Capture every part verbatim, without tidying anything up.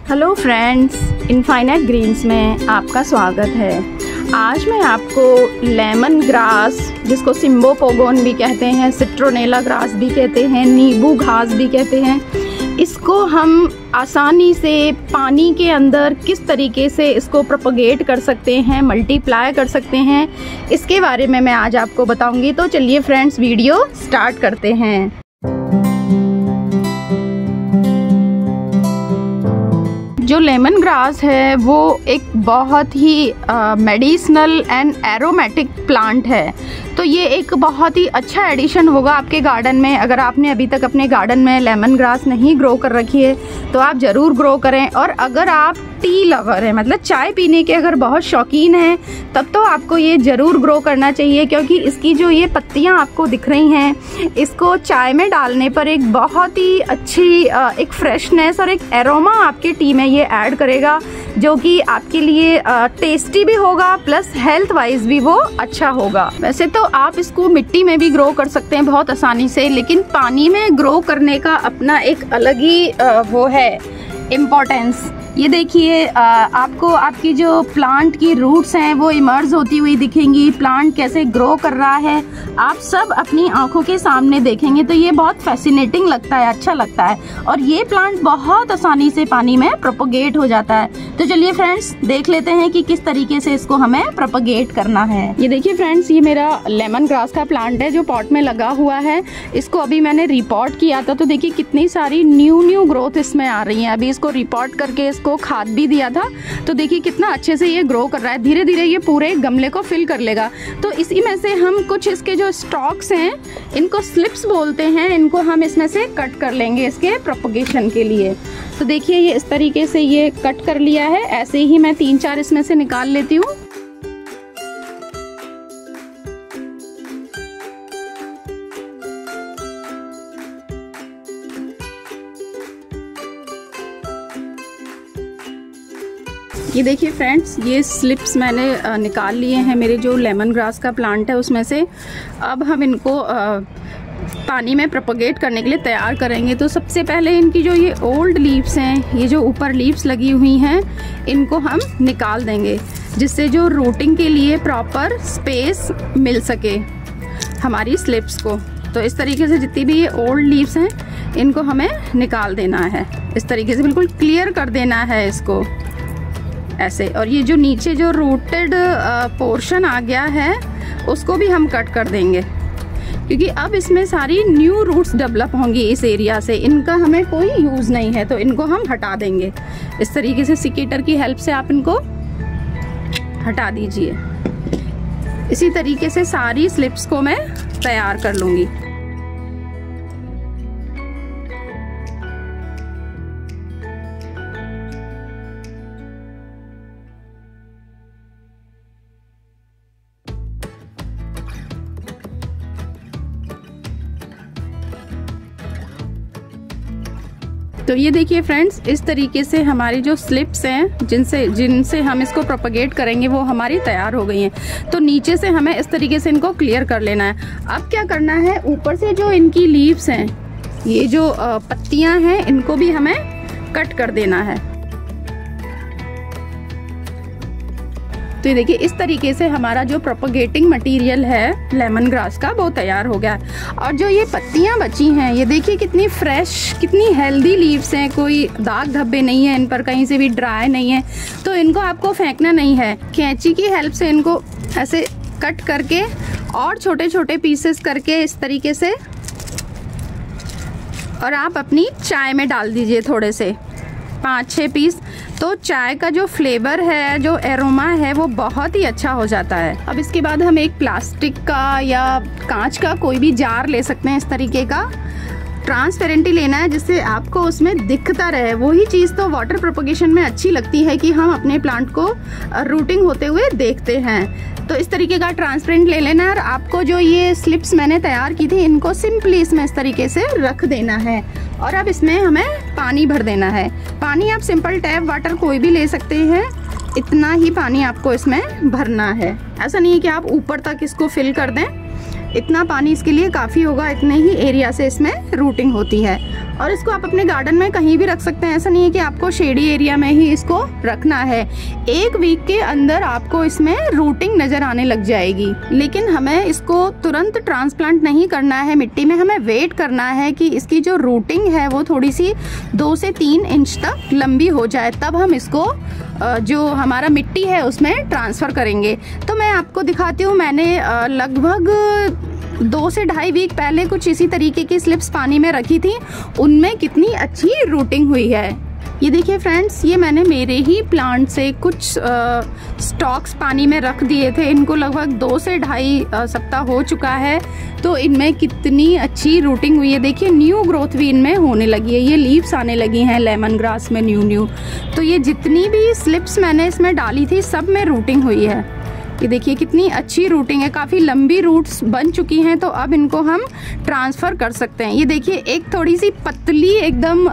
Hello friends, infinite Green's में आपका स्वागत है। आज मैं आपको लेमन ग्रास, जिसको सिम्बोपोगोन भी कहते हैं, सिट्रोनेला ग्रास भी कहते हैं, नींबू घास भी कहते हैं, इसको हम आसानी से पानी के अंदर किस तरीके से इसको प्रोपगेट कर सकते हैं, मल्टीप्लाई कर सकते हैं, इसके बारे में मैं आज आपको बताऊंगी। तो चलिए फ्रेंड्स, वीडियो स्टार्ट करते हैं। जो लेमन ग्रास है वो एक बहुत ही मेडिसिनल एंड एरोमेटिक प्लांट है, तो ये एक बहुत ही अच्छा एडिशन होगा आपके गार्डन में। अगर आपने अभी तक अपने गार्डन में लेमन ग्रास नहीं ग्रो कर रखी है तो आप ज़रूर ग्रो करें। और अगर आप टी लवर हैं, मतलब चाय पीने के अगर बहुत शौकीन हैं, तब तो आपको ये ज़रूर ग्रो करना चाहिए, क्योंकि इसकी जो ये पत्तियां आपको दिख रही हैं, इसको चाय में डालने पर एक बहुत ही अच्छी एक फ्रेशनेस और एक एरोमा आपके टी में ये ऐड करेगा, जो कि आपके लिए टेस्टी भी होगा, प्लस हेल्थ वाइज भी वो अच्छा होगा। वैसे तो आप इसको मिट्टी में भी ग्रो कर सकते हैं बहुत आसानी से, लेकिन पानी में ग्रो करने का अपना एक अलग ही वो है इम्पोर्टेंस। ये देखिए, आपको आपकी जो प्लांट की रूट्स हैं वो इमर्ज होती हुई दिखेंगी, प्लांट कैसे ग्रो कर रहा है आप सब अपनी आंखों के सामने देखेंगे, तो ये बहुत फैसिनेटिंग लगता है, अच्छा लगता है। और ये प्लांट बहुत आसानी से पानी में प्रोपगेट हो जाता है। तो चलिए फ्रेंड्स, देख लेते हैं कि किस तरीके से इसको हमें प्रोपगेट करना है। ये देखिए फ्रेंड्स, ये मेरा लेमन ग्रास का प्लांट है जो पॉट में लगा हुआ है। इसको अभी मैंने रिपोर्ट किया था, तो देखिए कितनी सारी न्यू न्यू ग्रोथ इसमें आ रही है। अभी इसको रिपोर्ट करके को खाद भी दिया था, तो देखिए कितना अच्छे से ये ग्रो कर रहा है। धीरे धीरे ये पूरे गमले को फिल कर लेगा। तो इसी में से हम कुछ इसके जो स्टॉक्स हैं, इनको स्लिप्स बोलते हैं, इनको हम इसमें से कट कर लेंगे इसके प्रोपगेशन के लिए। तो देखिए ये इस तरीके से ये कट कर लिया है। ऐसे ही मैं तीन चार इसमें से निकाल लेती हूँ। ये देखिए फ्रेंड्स, ये स्लिप्स मैंने निकाल लिए हैं मेरे जो लेमन ग्रास का प्लांट है उसमें से। अब हम इनको पानी में प्रोपगेट करने के लिए तैयार करेंगे। तो सबसे पहले इनकी जो ये ओल्ड लीव्स हैं, ये जो ऊपर लीव्स लगी हुई हैं, इनको हम निकाल देंगे, जिससे जो रूटिंग के लिए प्रॉपर स्पेस मिल सके हमारी स्लिप्स को। तो इस तरीके से जितनी भी ये ओल्ड लीव्स हैं इनको हमें निकाल देना है, इस तरीके से बिल्कुल क्लियर कर देना है इसको ऐसे। और ये जो नीचे जो रूटेड पोर्शन आ गया है उसको भी हम कट कर देंगे, क्योंकि अब इसमें सारी न्यू रूट्स डेवलप होंगी इस एरिया से। इनका हमें कोई यूज़ नहीं है, तो इनको हम हटा देंगे। इस तरीके से सिकेटर की हेल्प से आप इनको हटा दीजिए। इसी तरीके से सारी स्लिप्स को मैं तैयार कर लूँगी। तो ये देखिए फ्रेंड्स, इस तरीके से हमारी जो स्लिप्स हैं जिनसे जिनसे हम इसको प्रोपगेट करेंगे वो हमारी तैयार हो गई हैं। तो नीचे से हमें इस तरीके से इनको क्लियर कर लेना है। अब क्या करना है, ऊपर से जो इनकी लीव्स हैं, ये जो पत्तियां हैं, इनको भी हमें कट कर देना है। तो ये देखिए इस तरीके से हमारा जो प्रोपगेटिंग मटेरियल है लेमन ग्रास का वो तैयार हो गया। और जो ये पत्तियां बची हैं, ये देखिए कितनी फ्रेश, कितनी हेल्दी लीव्स हैं, कोई दाग धब्बे नहीं है इन पर, कहीं से भी ड्राई नहीं है। तो इनको आपको फेंकना नहीं है, कैंची की हेल्प से इनको ऐसे कट करके और छोटे छोटे पीसेस करके इस तरीके से, और आप अपनी चाय में डाल दीजिए थोड़े से, पाँच छः पीस। तो चाय का जो फ्लेवर है, जो एरोमा है, वो बहुत ही अच्छा हो जाता है। अब इसके बाद हम एक प्लास्टिक का या कांच का कोई भी जार ले सकते हैं, इस तरीके का ट्रांसपेरेंट ही लेना है, जिससे आपको उसमें दिखता रहे। वही चीज़ तो वाटर प्रोपगेशन में अच्छी लगती है कि हम अपने प्लांट को रूटिंग होते हुए देखते हैं। तो इस तरीके का ट्रांसपेरेंट ले लेना है, और आपको जो ये स्लिप्स मैंने तैयार की थी इनको सिंपली इसमें इस तरीके से रख देना है। और अब इसमें हमें पानी भर देना है। पानी आप सिंपल टैप वाटर कोई भी ले सकते हैं, इतना ही पानी आपको इसमें भरना है। ऐसा नहीं है कि आप ऊपर तक इसको फिल कर दें, इतना पानी इसके लिए काफ़ी होगा, इतने ही एरिया से इसमें रूटिंग होती है। और इसको आप अपने गार्डन में कहीं भी रख सकते हैं। ऐसा नहीं है कि आपको शेडी एरिया में ही इसको रखना है। एक वीक के अंदर आपको इसमें रूटिंग नज़र आने लग जाएगी। लेकिन हमें इसको तुरंत ट्रांसप्लांट नहीं करना है मिट्टी में, हमें वेट करना है कि इसकी जो रूटिंग है वो थोड़ी सी दो से तीन इंच तक लंबी हो जाए, तब हम इसको जो हमारा मिट्टी है उसमें ट्रांसफ़र करेंगे। तो मैं आपको दिखाती हूँ, मैंने लगभग दो से ढाई वीक पहले कुछ इसी तरीके की स्लिप्स पानी में रखी थी, उनमें कितनी अच्छी रूटिंग हुई है। ये देखिए फ्रेंड्स, ये मैंने मेरे ही प्लांट से कुछ स्टॉक्स पानी में रख दिए थे। इनको लगभग दो से ढाई सप्ताह हो चुका है, तो इनमें कितनी अच्छी रूटिंग हुई है। देखिए न्यू ग्रोथ भी इनमें होने लगी है, ये लीव्स आने लगी हैं लेमन ग्रास में न्यू न्यू। तो ये जितनी भी स्लिप्स मैंने इसमें डाली थी सब में रूटिंग हुई है। ये देखिए कितनी अच्छी रूटिंग है, काफ़ी लंबी रूट्स बन चुकी हैं। तो अब इनको हम ट्रांसफ़र कर सकते हैं। ये देखिए एक थोड़ी सी पतली एकदम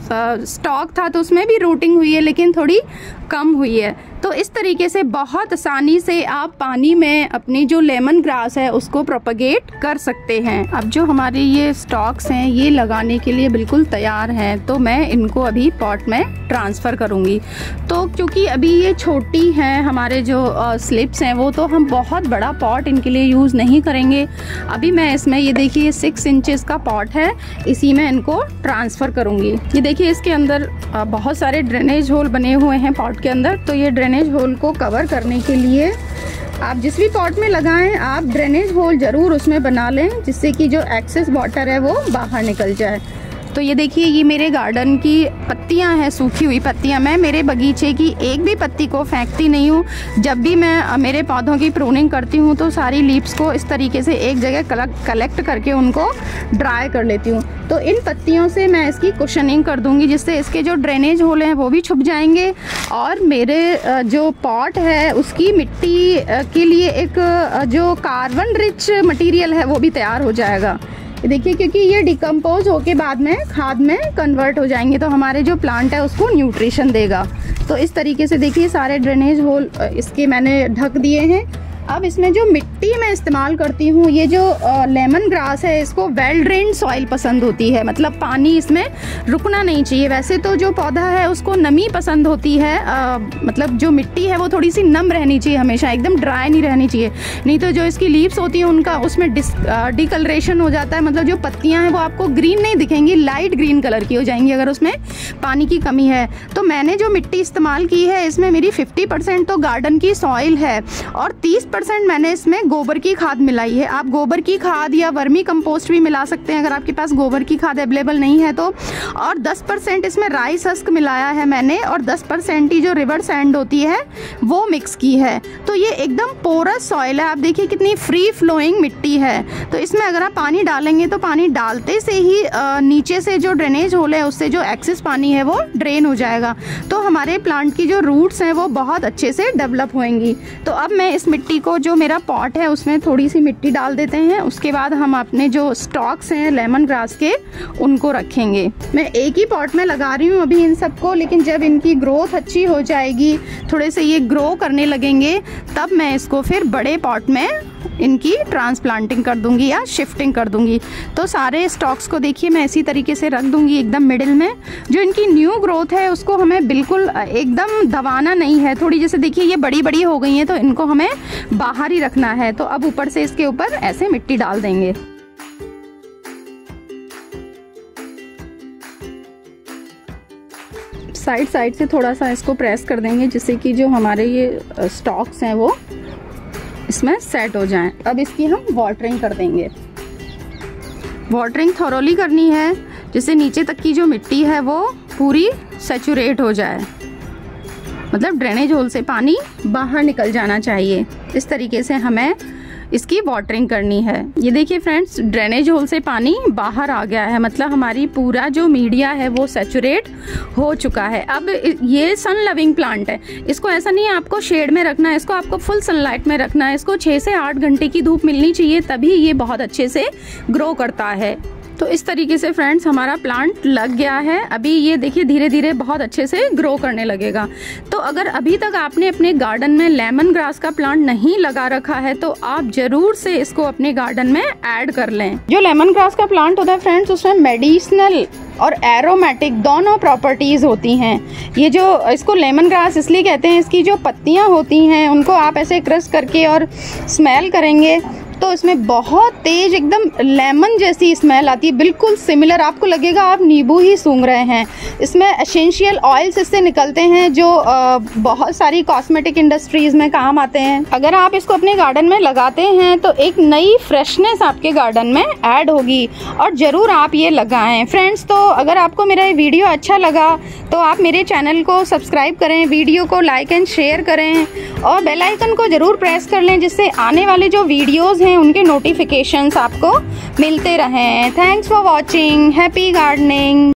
स्टॉक था तो उसमें भी रूटिंग हुई है, लेकिन थोड़ी कम हुई है। तो इस तरीके से बहुत आसानी से आप पानी में अपनी जो लेमन ग्रास है उसको प्रोपगेट कर सकते हैं। अब जो हमारे ये स्टॉक्स हैं ये लगाने के लिए बिल्कुल तैयार हैं, तो मैं इनको अभी पॉट में ट्रांसफ़र करूँगी। तो क्योंकि अभी ये छोटी हैं हमारे जो स्लिप्स हैं, वो तो हम बहुत बड़ा पॉट इनके लिए यूज़ नहीं करेंगे। अभी मैं इसमें ये देखिए सिक्स इंचेस का पॉट है, इसी में इनको ट्रांसफ़र करूँगी। ये देखिए इसके अंदर बहुत सारे ड्रेनेज होल बने हुए हैं पॉट के अंदर। तो ये ड्रेनेज होल को कवर करने के लिए आप जिस भी पॉट में लगाएं, आप ड्रेनेज होल ज़रूर उसमें बना लें, जिससे कि जो एक्सेस वाटर है वो बाहर निकल जाए। तो ये देखिए ये मेरे गार्डन की पत्तियां हैं, सूखी हुई पत्तियां। मैं मेरे बगीचे की एक भी पत्ती को फेंकती नहीं हूँ। जब भी मैं मेरे पौधों की प्रूनिंग करती हूँ तो सारी लीव्स को इस तरीके से एक जगह कलेक्ट करके उनको ड्राई कर लेती हूँ। तो इन पत्तियों से मैं इसकी कुशनिंग कर दूँगी, जिससे इसके जो ड्रेनेज होल हैं वो भी छुप जाएंगे और मेरे जो पॉट है उसकी मिट्टी के लिए एक जो कार्बन रिच मटीरियल है वो भी तैयार हो जाएगा। देखिए क्योंकि ये डिकम्पोज होके बाद में खाद में कन्वर्ट हो जाएंगे, तो हमारे जो प्लांट है उसको न्यूट्रिशन देगा। तो इस तरीके से देखिए सारे ड्रेनेज होल इसके मैंने ढक दिए हैं। अब इसमें जो मिट्टी मैं इस्तेमाल करती हूँ, ये जो लेमन ग्रास है इसको वेल ड्रेन्ड सॉइल पसंद होती है, मतलब पानी इसमें रुकना नहीं चाहिए। वैसे तो जो पौधा है उसको नमी पसंद होती है, आ, मतलब जो मिट्टी है वो थोड़ी सी नम रहनी चाहिए, हमेशा एकदम ड्राई नहीं रहनी चाहिए। नहीं तो जो इसकी लीव्स होती हैं उनका उसमें डिस डिकलरेशन हो जाता है, मतलब जो पत्तियाँ हैं वो आपको ग्रीन नहीं दिखेंगी, लाइट ग्रीन कलर की हो जाएंगी अगर उसमें पानी की कमी है। तो मैंने जो मिट्टी इस्तेमाल की है इसमें मेरी फिफ्टी परसेंट तो गार्डन की सॉइल है और तीस परसेंट मैंने इसमें गोबर की खाद मिलाई है। आप गोबर की खाद या वर्मी कंपोस्ट भी मिला सकते हैं अगर आपके पास गोबर की खाद अवेलेबल नहीं है तो। और दस परसेंट इसमें राइस हस्क मिलाया है मैंने, और दस परसेंट ही जो रिवर सैंड होती है वो मिक्स की है। तो ये एकदम पोरस सॉइल है, आप देखिए कितनी फ्री फ्लोइंग मिट्टी है। तो इसमें अगर आप पानी डालेंगे तो पानी डालते से ही नीचे से जो ड्रेनेज होल है उससे जो एक्सेस पानी है वो ड्रेन हो जाएगा। तो हमारे प्लांट की जो रूट्स हैं वो बहुत अच्छे से डेवलप होंगी। तो अब मैं इस मिट्टी को, जो मेरा पॉट है उसमें थोड़ी सी मिट्टी डाल देते हैं, उसके बाद हम अपने जो स्टॉक्स हैं लेमन ग्रास के उनको रखेंगे। मैं एक ही पॉट में लगा रही हूँ अभी इन सबको, लेकिन जब इनकी ग्रोथ अच्छी हो जाएगी, थोड़े से ये ग्रो करने लगेंगे, तब मैं इसको फिर बड़े पॉट में इनकी ट्रांसप्लांटिंग कर दूंगी या शिफ्टिंग कर दूंगी। तो सारे स्टॉक्स को देखिए मैं इसी तरीके से रख दूंगी एकदम मिडिल में। जो इनकी न्यू ग्रोथ है उसको हमें बिल्कुल एकदम दबाना नहीं है, थोड़ी जैसे देखिए ये बड़ी बड़ी हो गई हैं तो इनको हमें बाहर ही रखना है। तो अब ऊपर से इसके ऊपर ऐसे मिट्टी डाल देंगे। साइड साइड से थोड़ा सा इसको प्रेस कर देंगे, जिससे कि जो हमारे ये स्टॉक्स हैं वो इसमें सेट हो जाएं। अब इसकी हम वाटरिंग कर देंगे। वाटरिंग थॉरोली करनी है, जिससे नीचे तक की जो मिट्टी है वो पूरी सैचुरेट हो जाए, मतलब ड्रेनेज होल से पानी बाहर निकल जाना चाहिए। इस तरीके से हमें इसकी वाटरिंग करनी है। ये देखिए फ्रेंड्स, ड्रेनेज होल से पानी बाहर आ गया है, मतलब हमारी पूरा जो मीडिया है वो सैचुरेट हो चुका है। अब ये सन लविंग प्लांट है, इसको ऐसा नहीं है आपको शेड में रखना है, इसको आपको फुल सनलाइट में रखना है। इसको छः से आठ घंटे की धूप मिलनी चाहिए, तभी ये बहुत अच्छे से ग्रो करता है। तो इस तरीके से फ्रेंड्स हमारा प्लांट लग गया है। अभी ये देखिए धीरे धीरे बहुत अच्छे से ग्रो करने लगेगा। तो अगर अभी तक आपने अपने गार्डन में लेमन ग्रास का प्लांट नहीं लगा रखा है तो आप जरूर से इसको अपने गार्डन में ऐड कर लें। जो लेमन ग्रास का प्लांट होता है फ्रेंड्स, उसमें मेडिसिनल और एरोमेटिक दोनों प्रॉपर्टीज होती हैं। ये जो इसको लेमन ग्रास इसलिए कहते हैं, इसकी जो पत्तियां होती हैं उनको आप ऐसे क्रश करके और स्मेल करेंगे तो इसमें बहुत तेज एकदम लेमन जैसी स्मेल आती है, बिल्कुल सिमिलर, आपको लगेगा आप नींबू ही सूंघ रहे हैं। इसमें एसेंशियल ऑयल्स इससे निकलते हैं जो आ, बहुत सारी कॉस्मेटिक इंडस्ट्रीज में काम आते हैं। अगर आप इसको अपने गार्डन में लगाते हैं तो एक नई फ्रेशनेस आपके गार्डन में ऐड होगी और ज़रूर आप ये लगाएं फ्रेंड्स। तो अगर आपको मेरा ये वीडियो अच्छा लगा तो आप मेरे चैनल को सब्सक्राइब करें, वीडियो को लाइक एंड शेयर करें और बेल आइकन को ज़रूर प्रेस कर लें, जिससे आने वाले जो वीडियोज़ हैं उनके नोटिफिकेशंस आपको मिलते रहें। Thanks for watching, happy gardening.